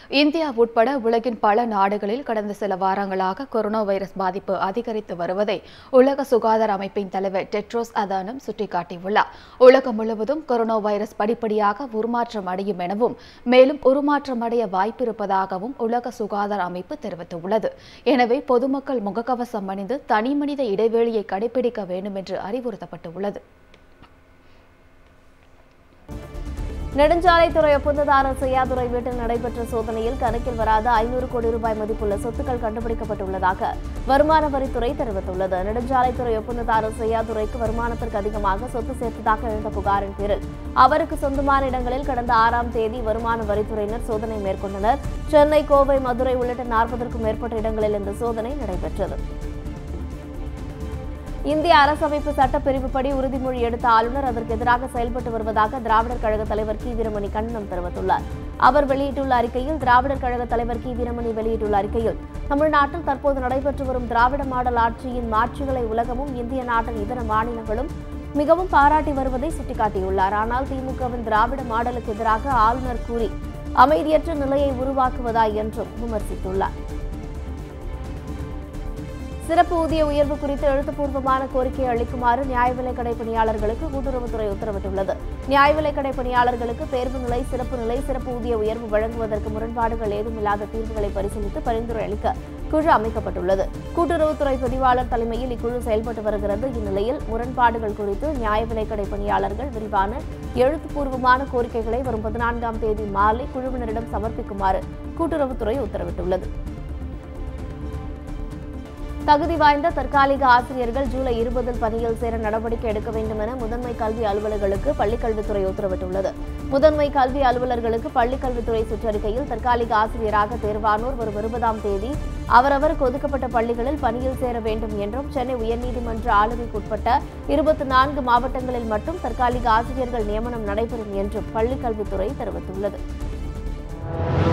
India உட்பட உலகின் பல நாடுகளில் கடந்த சில வாரங்களாக கொரோனா வைரஸ் பாதிப்பு அதிகரித்து வருவதை உலக சுகாதார அமைப்பின் தலைவர் டெட்ரோஸ் அதனோம் சுட்டிக்காட்டியுள்ளார். உலகம் முழுவதும் கொரோனா வைரஸ் படிப்படியாக உருமாற்றம் அடையும் எனவும் மேலும் உருமாற்றமடைய வாய்ப்பிருப்பதாகவும் உலக சுகாதார அமைப்பு தெரிவித்துள்ளது. எனவே பொதுமக்கள் முகக்கவசம் அணிந்து தனிமனித இடைவெளியை கடைபிடிக்க வேண்டும் என்று அறிவுறுத்தப்பட்டுள்ளது. நெடுஞ்சாலைத்துறை ஒப்பந்ததாரர் செய்யாதுரை வீட்டில் நடைபெற்ற சோதனையில் கணக்கில் வராத 500 கோடி ரூபாய் மதிப்புள்ள சொத்துக்கள் கண்டுபிடிக்கப்பட்டுள்ளதாக வருமான வரித்துறை தெரிவித்துள்ளது. நெடுஞ்சாலைத்துறை ஒப்பந்ததாரர் செய்யாதுரைக்கு வருமானத்திற்கு அதிகமாக சொத்து சேர்த்ததாக எழுந்த புகாரின் பேரில் அவருக்கு சொந்தமான இடங்களில் கடந்த 6ஆம் தேதி வருமான வரித்துறையினர் சோதனை மேற்கொண்டனர். சென்னை, கோவை, மதுரை உள்ளிட்ட 40க்கும் மேற்பட்ட இடங்களில் இந்த சோதனை நடைபெற்றது. இந்திய அரசமைப்பு சட்டப்பிரிவுப்படி உறுதிமொழி எடுத்த ஆளுநர் அதற்கு எதிராக செயல்பட்டு வருவதாக திராவிடர் கழக தலைவர் கி. வீரமணி கண்டனம் தெரிவித்துள்ளார். அவர் வெளியிட்டுள்ள அறிக்கையில் திராவிடர் கழக தலைவர் கி. வீரமணி வெளியிட்டுள்ள அறிக்கையில் தமிழ்நாட்டில் தற்போது நடைபெற்று வரும் திராவிட மாடல் ஆட்சியின் மாட்சிகளை உலகமும் இந்திய நாட்டின் இதர மாநிலங்களும் மிகவும் பாராட்டி வருவதை சுட்டிக்காட்டியுள்ளார். ஆனால் திமுகவின் திராவிட மாடலுக்கு எதிராக ஆளுநர் கூறி அமைதியற்ற நிலையை உருவாக்குவதா என்றும் விமர்சித்துள்ளார். சிறப்பு ஊதிய உயர்வு குறித்து எழுத்துப்பூர்வமான கோரிக்கை அளிக்குமாறு நியாய விலைக் கடை பணியாளர்களுக்கு கூட்டுறவுத்துறை உத்தரவிட்டுள்ளது. நியாய விலைக் கடை பணியாளர்களுக்கு தேர்வு நிலை, சிறப்பு ஊதிய உயர்வு வழங்குவதற்கு முரண்பாடுகள் ஏதுமில்லாத தீர்வுகளை பரிசீலித்து பரிந்துரை அளிக்க குழு அமைக்கப்பட்டுள்ளது. கூட்டுறவுத்துறை பதிவாளர் தலைமையில் இக்குழு செயல்பட்டு வருகிறது. இந்நிலையில் முரண்பாடுகள் குறித்து நியாய விலைக் கடை பணியாளர்கள் விரிவான எழுத்துப்பூர்வமான கோரிக்கைகளை வரும் 14ஆம் தேதி மாலை குழுவினரிடம் சமர்ப்பிக்குமாறு கூட்டுறவுத்துறை உத்தரவிட்டுள்ளது. தகுதி வாய்ந்த தற்காலிக ஆசிரியர்கள் ஜூலை 20 பணியில் சேர நடவடிக்கை எடுக்க வேண்டும் என முதன்மை கல்வி அலுவலர்களுக்கு பள்ளிக்கல்வித்துறை உத்தரவிட்டுள்ளது. முதன்மை கல்வி அலுவலர்களுக்கு பள்ளிக்கல்வித்துறை சுற்றறிக்கையில் தற்காலிக ஆசிரியராக தேர்வானோர் வரும் 20ஆம் தேதி அவரவருக்கு ஒதுக்கப்பட்ட பள்ளிகளில் பணியில் சேர வேண்டும் என்றும் சென்னை உயர்நீதிமன்ற ஆளுகைக்குட்பட்ட 24 மாவட்டங்களில் மட்டும் தற்காலிக ஆசிரியர்கள் நியமனம் நடைபெறும் என்றும் பள்ளிக்கல்வித்துறை தெரிவித்துள்ளது.